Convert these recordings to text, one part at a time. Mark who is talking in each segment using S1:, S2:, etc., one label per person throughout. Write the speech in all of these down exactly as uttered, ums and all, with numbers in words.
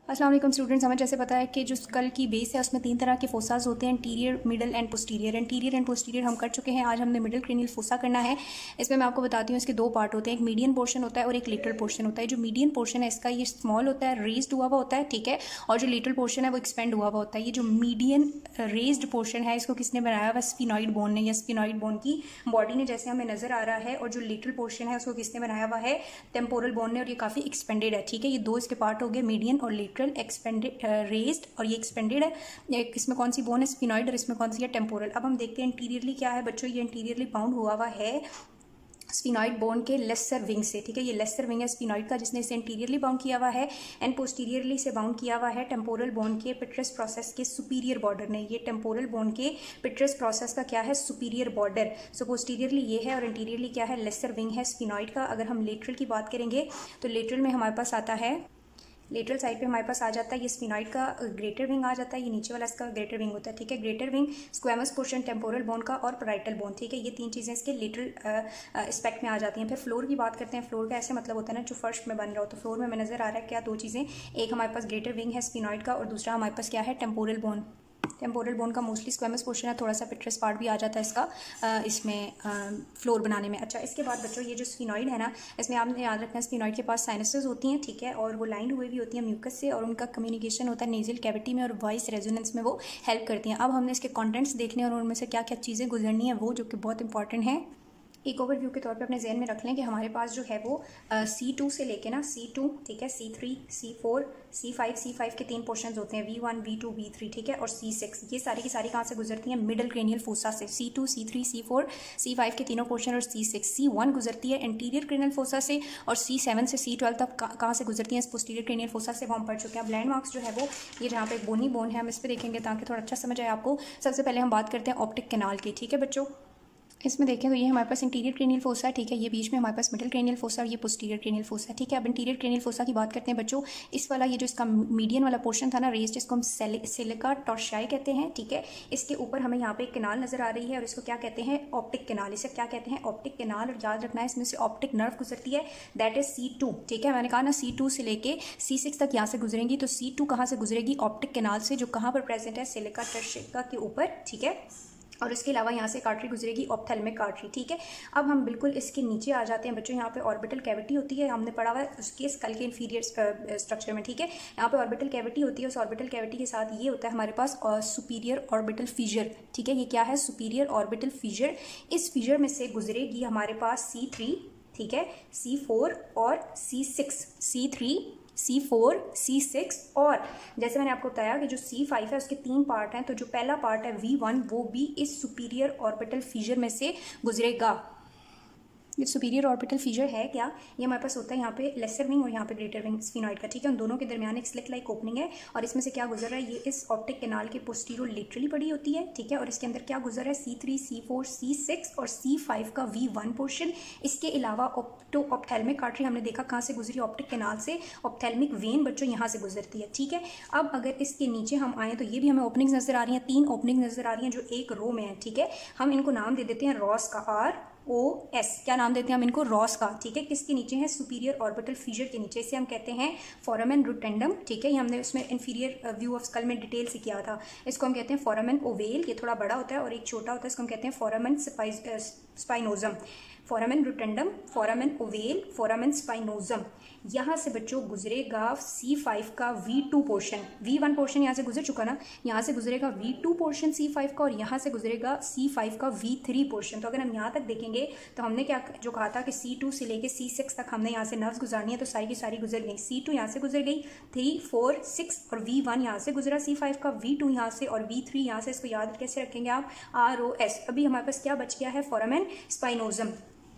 S1: अस्सलाम वालेकुम स्टूडेंट्स, हमें जैसे पता है कि जो स्कल की बेस है उसमें तीन तरह के फोसाज होते हैं, interior, middle and posterior. Interior and posterior हम कर चुके हैं। आज हमने मिडल क्रेनियल फोसा करना है। इसमें मैं आपको बताती हूँ इसके दो पार्ट होते हैं, एक मीडियन पोर्शन होता है और एक लेटरल पोर्शन होता है। जो मीडियन पोर्शन है इसका ये स्मॉल होता है, रेज्ड हुआ हुआ होता है, ठीक है, और जो लेटरल पोर्शन है वो एक्सपेंड हुआ हुआ होता है। ये जो मीडियन रेज्ड पोर्शन है इसको किसने बनाया हुआ? स्फिनॉइड बोन ने, या स्फिनॉइड बोन की बॉडी ने, जैसे हमें नजर आ रहा है। और जो लेटरल पोर्शन है उसको किसने बनाया हुआ है? टेम्पोरल बोन ने, और ये काफी एक्सपेंडेड है, ठीक है। ये दो इसके पार्ट हो गए, मीडियन और लेटरल, एक्सपेंडेड, रेज्ड और ये एक्सपेंडेड है। इसमें कौन सी बोन है? स्फिनॉइड, और इसमें कौन सी है? टेम्पोरल। अब हम देखते हैं इंटीरियरली क्या है बच्चों। ये इंटीरियरली बाउंड हुआ हुआ है स्फिनॉइड बोन के लेसर विंग से, ठीक है। ये लेसर विंग है स्फिनॉइड का जिसने इसे इंटीरियरली बाउंड किया हुआ है, एंड पोस्टीरियरली से बाउंड किया हुआ है टेम्पोरल बोन के पिट्रस प्रोसेस के सुपीरियर बॉर्डर ने। ये टेम्पोरल बोन के पिट्रस प्रोसेस का क्या है? Superior border. सो पोस्टीरियरली ये है और इंटीरियरली क्या है? लेसर विंग है स्फिनॉइड का। अगर हम लेटरल की बात करेंगे तो लेटरल में हमारे पास आता है, लेटरल साइड पे हमारे पास आ जाता है ये स्फिनॉइड का ग्रेटर विंग आ जाता है। ये नीचे वाला इसका ग्रेटर विंग होता है, ठीक है। Greater wing, squamous portion temporal bone का और पैराइटल बोन, ठीक है। ये तीन चीज़ें इसके लेटरल एस्पेक्ट में आ जाती हैं। फिर फ्लोर की बात करते हैं। फ्लोर का ऐसे मतलब होता है ना जो फर्श में बन रहा हो। तो फ्लोर में हमें नजर आ रहा है क्या? दो चीज़ें, एक हमारे पास ग्रेटर विंग है स्फिनॉइड का और दूसरा हमारे पास क्या है? Temporal bone. टेम्पोरल बोन का मोस्टली स्क्वैमस पोर्शन है, थोड़ा सा पिट्रस पार्ट भी आ जाता है इसका आ, इसमें आ, फ्लोर बनाने में। अच्छा, इसके बाद बच्चों ये जो स्फिनॉइड है ना, इसमें आपने याद रखना है स्फिनॉइड के पास साइनसेस होती हैं, ठीक है, और वो लाइंड हुई भी होती हैं म्यूकस से, और उनका कम्युनिकेशन होता है नेजल कैविटी में और वॉइस रेजोनेंस में वो हेल्प करती हैं। अब हमने इसके कॉन्टेंट्स देखने और उनमें से क्या क्या चीज़ें गुजरनी है वो, जो कि बहुत इंपॉर्टेंट है, एक ओवरव्यू के तौर पे अपने जहन में रख लें कि हमारे पास जो है वो सी टू से लेके ना सी टू, ठीक है, C three, C four, C five, C five के तीन पोर्शंस होते हैं, V one, V two, V three, ठीक है, और सी सिक्स। ये सारी की सारी कहाँ से गुजरती हैं? मिडल क्रेनियल फोसा से। C two, C three, C four, C five के तीनों पोर्शन और सी सिक्स। सी वन गुजरती है इंटीरियर क्रेनियल फोसा से, और सी सेवन से सी ट्वेल्व तक कहाँ से गुजरती हैं? पोस्टीरियर क्रेनियल फोसा से, वो हम पढ़ चुके हैं। अब लैंडमार्क्स जो है वो ये जहाँ पे एक बोनी बोन है, हम इस पर देखेंगे ताकि थोड़ा अच्छा समझ आए आपको। सबसे पहले हम बात करते हैं ऑप्टिक कैनाल की, ठीक है बच्चों। इसमें देखें तो ये हमारे पास इंटीरियर क्रेनियल फोसा है, ठीक है। ये बीच में हमारे पास मिडिल क्रेनियल फोसा और ये पोस्टीरियर क्रेनियल फोसा है, ठीक है। अब इंटीरियर क्रेनियल फोसा की बात करते हैं बच्चों। इस वाला ये जो इसका मीडियन वाला पोर्शन था ना, रेस्ट, इसको हम सिलिका टॉर्शियाई कहते हैं, ठीक है। इसके ऊपर हमें यहाँ पे एक कैनाल नजर आ रही है और इसको क्या कहते हैं? Optic canal. इसे क्या कहते हैं? Optic canal. और याद रखना है इसमें से ऑप्टिक नर्व गुजरती है, दैट इज सी टू, ठीक है। मैंने कहा ना सी टू से लेके सी सिक्स तक यहाँ से गुजरेंगी, तो सी टू कहाँ से गुजरेगी? ऑप्टिक कैनाल से, जो कहाँ पर प्रेजेंट है? सिलिका टॉर्शिया के ऊपर, ठीक है। और इसके अलावा यहाँ से आर्टरी गुजरेगी, ऑप्थेल्मिक आर्टरी, ठीक है। अब हम बिल्कुल इसके नीचे आ जाते हैं बच्चों। यहाँ पे ऑर्बिटल कैविटी होती है, हमने पढ़ा हुआ है उसके स्कल के इंफीरियर स्ट्रक्चर में, ठीक है। यहाँ पे ऑर्बिटल कैविटी होती है, उस ऑर्बिटल कैविटी के साथ ये होता है हमारे पास सुपीरियर ऑर्बिटल फिजर, ठीक है। ये क्या है? Superior orbital fissure. इस फिजर में से गुजरेगी हमारे पास सी थ्री, ठीक है, सी फोर और C six. C three, C four, C six, और जैसे मैंने आपको बताया कि जो सी फाइव है उसके तीन पार्ट हैं। तो जो पहला पार्ट है वी वन, वो भी इस सुपीरियर ऑर्बिटल फिजर में से गुजरेगा। ये सुपीरियर ऑर्बिटल फिजर है क्या? ये हमारे पास होता है यहाँ पे लेसर विंग और यहाँ पे ग्रेटर विंग स्फिनॉइड का, ठीक है। उन दोनों के दरमियान एक स्लिट लाइक ओपनिंग है और इसमें से क्या गुजर रहा है? ये इस ऑप्टिक कैनाल के पोस्टीरियर लेटरली पड़ी होती है, ठीक है। और इसके अंदर क्या गुजर रहा है? C three, C four, C six और सी फाइव का वी वन पोर्शन। इसके अलावा ऑप्टो ऑप्थेल्मिक आर्टरी हमने देखा कहाँ से गुजरी? ऑप्टिक कैनाल से। ऑप्थेल्मिक वेन बच्चों यहाँ से गुजरती है, ठीक है। अब अगर इसके नीचे हम आए तो ये भी हमें ओपनिंग नजर आ रही हैं, तीन ओपनिंग नजर आ रही हैं जो एक रो में है, ठीक है। हम इनको नाम दे देते हैं रॉस का, आर ओ एस। क्या नाम देते हैं हम इनको? रॉस का, ठीक है। किसके नीचे है? सुपीरियर ऑर्बिटल फिजर के नीचे। इसे हम कहते हैं फोरामेन रोटेंडम, ठीक है। ये हमने उसमें इंफीरियर व्यू ऑफ स्कल में डिटेल से किया था। इसको हम कहते हैं फोरामेन ओवेल, ये थोड़ा बड़ा होता है, और एक छोटा होता है, इसको हम कहते हैं foramen spinosum. Foramen rotundum, foramen ovale, foramen spinosum. यहाँ से बच्चों गुजरेगा सी फाइव का V two portion. V one portion यहाँ से गुजर चुका ना, यहाँ से गुजरेगा V two portion C five का, और यहाँ से गुजरेगा सी फाइव का वी थ्री पोर्शन। तो अगर हम यहाँ तक देखेंगे तो हमने क्या जो कहा था कि सी टू से लेके सी सिक्स तक हमने यहाँ से नर्व्स गुजारनी है, तो सारी की सारी गुजर गई। सी टू यहाँ से गुजर गई, थ्री, फोर, सिक्स, और वी वन यहाँ से गुजरा सी फाइव का, वी टू यहाँ से, और वी थ्री यहाँ से। इसको याद कैसे रखेंगे आप? R O S. अभी हमारे पास क्या बच गया है? फोरामेन स्पाइनोजम।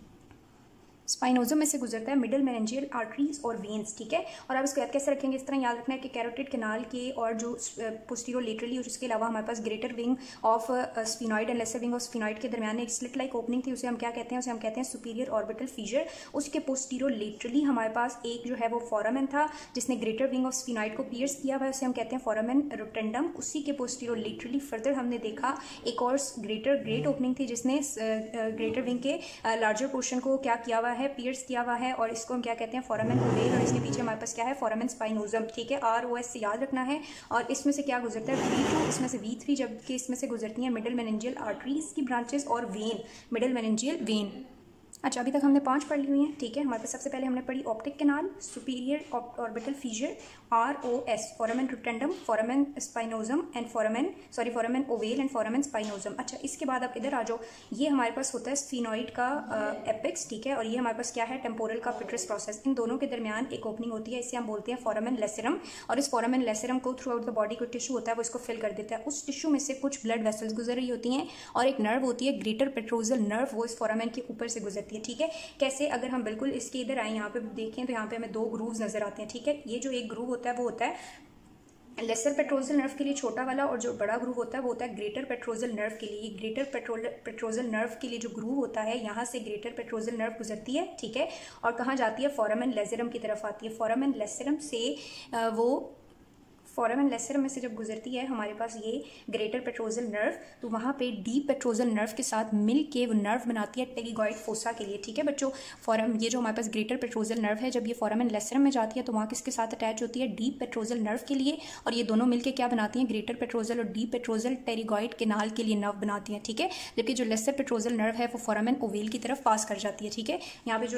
S1: स्पाइनोजम में से गुजरता है मिडल मेरेंजियल आर्टरीज और वेन्स, ठीक है। और आप इसको याद कैसे रखेंगे? इस तरह याद रखना है कि कैरोटिड कैनाल के और जो पोस्टीरियर लेटरली, और उसके अलावा हमारे पास greater wing of sphenoid and lesser wing of sphenoid के दरमियान एक स्लिट लाइक ओपनिंग थी, उसे हम क्या कहते हैं? उसे हम कहते हैं सुपीरियर ऑर्बिटल फिजर। उसके पोस्टीरियर लेटरली हमारे पास एक जो है वो फोरामेन था जिसने ग्रेटर विंग ऑफ स्फिनॉइड को पियर्स किया हुआ है, उसे हम कहते हैं फोरामेन रोटेंडम। उसी के पोस्टीरियर लेटरली फर्दर हमने देखा एक और ग्रेटर ग्रेट ओपनिंग थी जिसने ग्रेटर विंग के लार्जर पोर्शन को क्या किया हुआ है, पियर्स किया हुआ है, और इसको हम क्या कहते हैं, फोरामेन ओवेल, और इसके पीछे हमारे पास क्या है, फोरामेन स्पाइनोजम, ठीक है, आर ओ एस से याद रखना है। और इसमें से क्या गुजरता है, वी टू, इसमें से वी थ्री, जबकि इसमें से गुजरती हैं मिडिल मेनिंजियल आर्टरीज की ब्रांचेस और वेन, मिडिल मेनिंजियल वेन। अच्छा, अभी तक हमने पांच पढ़ ली हुई हैं, ठीक है। हमारे पास सबसे पहले हमने पढ़ी optic canal, superior orbital fissure, R O S, foramen rotundum, foramen spinosum and foramen sorry foramen ovale and foramen spinosum. अच्छा, इसके बाद आप इधर आ जाओ, ये हमारे पास होता है स्फीनॉइड का एपेक्स, ठीक है, और ये हमारे पास क्या है, टेम्पोरल का पिट्रस प्रोसेस। इन दोनों के दरमियान एक ओपनिंग होती है, इसे हम बोलते हैं फोरामेन लेसरम, और इस फोरामेन लेसरम को थ्रू आउट द बॉडी कोई टिश्यू होता है वो इसको फिल कर देता है। उस टिश्यू में से कुछ ब्लड वेसल्स गुजर रही होती हैं, और एक नर्व होती है ग्रेटर पेट्रोजल नर्व, वो इस फोरामेन के ऊपर से गुजरती है, ठीक है। कैसे, अगर हम बिल्कुल इसके इधर आए, यहाँ पे देखें तो यहाँ पे हमें दो ग्रूव्स नजर आते हैं, ठीक है। ये जो एक ग्रूव होता है वो होता है लेसर पेट्रोजल नर्व के लिए छोटा वाला, और जो बड़ा ग्रूव होता है वो होता है ग्रेटर पेट्रोजल नर्व के लिए। ये ग्रेटर पेट्रोल पेट्रोजल नर्व के लिए जो ग्रूव होता है, यहाँ से ग्रेटर पेट्रोजल नर्व गुजरती है, ठीक है, और कहाँ जाती है, फोरामेन लेसरम की तरफ आती है। फोरामेन लेसरम से वो फोरामेन लेसरम में से जब गुजरती है हमारे पास ये ग्रेटर पेट्रोजल नर्व, तो वहाँ पे डीप पेट्रोजल नर्व के साथ मिल के वो नर्व बनाती है टेरिगॉइड फोसा के लिए, ठीक है बच्चों। फोरम ये जो हमारे पास ग्रेटर पेट्रोजल नर्व है, जब ये फोरामेन लेसरम में जाती है तो वहाँ किसके साथ अटैच होती है, डीप पेट्रोजल नर्व के लिए, और ये दोनों मिलकर क्या बनाती हैं, ग्रेटर पेट्रोजल और डीप पेट्रोजल टेरिगॉइड केनाल के लिए नर्व बनाती हैं, ठीक है। जबकि जो लेसर पेट्रोजल नर्व है वो फोरामेन ओवेल की तरफ पास कर जाती है, ठीक है। यहाँ पे जो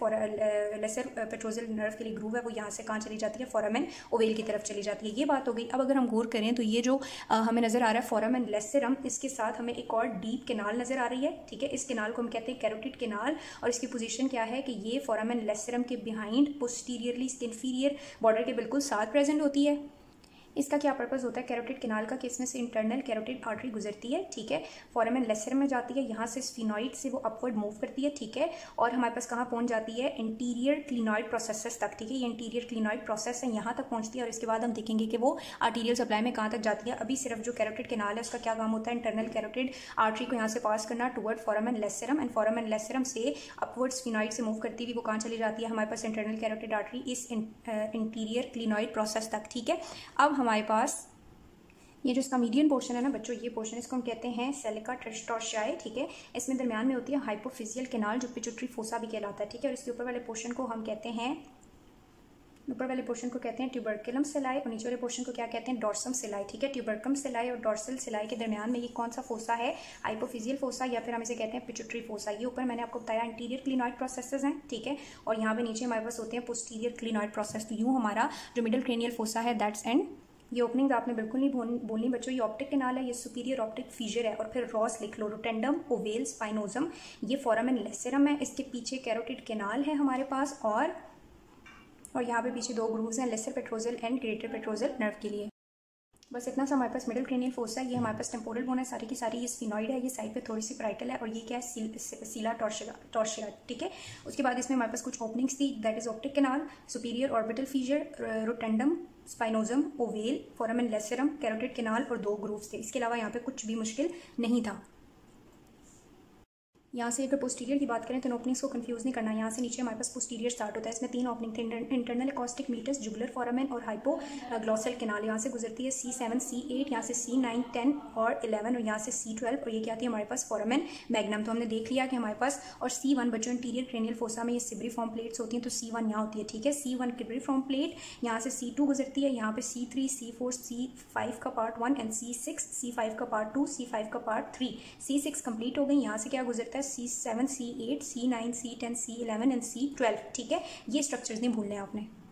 S1: लेसर लेसर पेट्रोजल नर्व के लिए ग्रूव है वो यहाँ से कहाँ चली जाती है, फोरामेन ओवेल की तरफ चली जाती है। ये बात हो गई। अब अगर हम गौर करें तो ये जो आ, हमें नजर आ रहा है फोरामेन लेसरम, इसके साथ हमें एक और डीप केनाल नजर आ रही है, ठीक है। इस केनाल को हम कहते हैं कैरोटिड केनाल, और इसकी पोजीशन क्या है कि ये फोरामेन लेसरम के बिहाइंड पोस्टीरियरली इंफीरियर बॉर्डर के बिल्कुल साथ प्रेजेंट होती है। इसका क्या पर्पस होता है कैरोटिड केनाल का, कि इसमें से इंटरनल कैरोटिड आर्टरी गुजरती है, ठीक है, फोरामेन लेसरम में जाती है, यहाँ से स्फीनॉइड से वो अपवर्ड मूव करती है, ठीक है, और हमारे पास कहाँ पहुँच जाती है, इंटीरियर क्लिनॉइड प्रोसेसेस तक, ठीक है। ये इंटीरियर क्लिनॉइड प्रोसेस है, यहाँ तक पहुँचती है, और इसके बाद हम देखेंगे कि वो आर्टीरियल सप्लाई में कहाँ तक जाती है। अभी सिर्फ जो कैरोटिड केनाल है उसका क्या काम होता है, इंटरनल कैरोटिड आर्टरी को यहाँ से पास करना toward foramen lacerum, and foramen lacerum से अपवर्ड स्फीनॉइड से मूव करती हुई वो कहाँ चली जाती है, हमारे पास इंटरनल कैरोटिड आर्टरी इस इंटीरियर क्लिनॉइड प्रोसेस तक, ठीक है। अब हमारे पास ये जो इसका मीडियन पोर्शन है ना बच्चों, ये पोर्शन इसको हम कहते हैं सेलिका टॉर्सियाई, ठीक है। इसमें दरमियान में होती है हाइपोफिजियल केनाल जो पिट्यूटरी फोसा भी कहलाता है, ठीक है। और इसके ऊपर वाले पोर्शन को हम कहते हैं ऊपर वाले पोर्शन को कहते हैं ट्यूबरकुलम सेलाई, और नीचे वाले पोर्शन को क्या कहते हैं, डॉर्सम सेलाई, ठीक है। ट्यूबरकुलम सेलाई और डॉर्सल सेलाई के दरमियान में ये कौन सा फोसा है, हाइपोफिजियल फोसा, या फिर हम इसे कहते हैं पिट्यूटरी फोसा। ये ऊपर मैंने आपको बताया इंटीरियर क्लिनॉइड प्रोसेसेस हैं, ठीक है, और यहाँ पे नीचे हमारे पास होते हैं पोस्टीरियर क्लिनॉइड प्रोसेस। तो यूँ हमारा जो मिडिल क्रेनियल फोसा है दैट्स एंड। ये ओपनिंग आपने बिल्कुल नहीं बोलनी बच्चों, ये ऑप्टिक केनाल है, ये सुपीरियर ऑप्टिक फीचर है, और फिर रॉस लिख लो, रोटेंडम ओवेल स्पाइनोजम, ये फोरामेन लेसरम है, इसके पीछे कैरोटिड केनाल है हमारे पास, और और यहाँ पे पीछे दो ग्रूव्स हैं, lesser petrosal and greater petrosal nerve के लिए। बस इतना सा हमारे पास मिडिल क्रेनियल फोसा है, ये हमारे पास टेम्पोरल बोन है, सारी की सारी ये स्फीनॉइड है, ये साइड पे थोड़ी सी पैराइटल है, और ये क्या है, सील, सीला टॉर्शिया टॉर्शिया ठीक है। उसके बाद इसमें हमारे पास कुछ ओपनिंग्स थी, that is optic canal, superior orbital fissure, rotundum spinosum ovale, foramen lacerum, carotid canal और दो ग्रूव्स थे। इसके अलावा यहाँ पे कुछ भी मुश्किल नहीं था। यहाँ से अगर पोस्टीरियर की बात करें तो ओपनिंग्स को कंफ्यूज नहीं करना, यहाँ से नीचे हमारे पास पोस्टीरियर स्टार्ट होता है, इसमें तीन ओपनिंग थे, internal acoustic meatus, jugular foramen और हाइपो ग्लॉसल केनाल। यहाँ से गुजरती है सी सेवन सी एट, यहाँ से सी नाइन टेन और इलेवन, और यहाँ से सी ट्वेल्व, और ये क्या आती है हमारे पास फोरामेन मैग्नम। तो हमने देख लिया कि हमारे पास, और सी वन बच्चों इंटीरियर क्रेनियल फोसा में ये सिब्री फॉर्म प्लेट्स होती हैं, तो सी वन यहाँ होती है, ठीक है। C one cribriform plate, यहाँ से सी टू गुजरती है, यहाँ पे C three C four C five का part one, and C six C five का पार्ट टू, सी फाइव का part three, C six complete हो गई। यहाँ से क्या गुजरता है, C seven C eight C nine C ten C eleven and C twelve, ठीक है। ये स्ट्रक्चर्स नहीं भूलने आपने।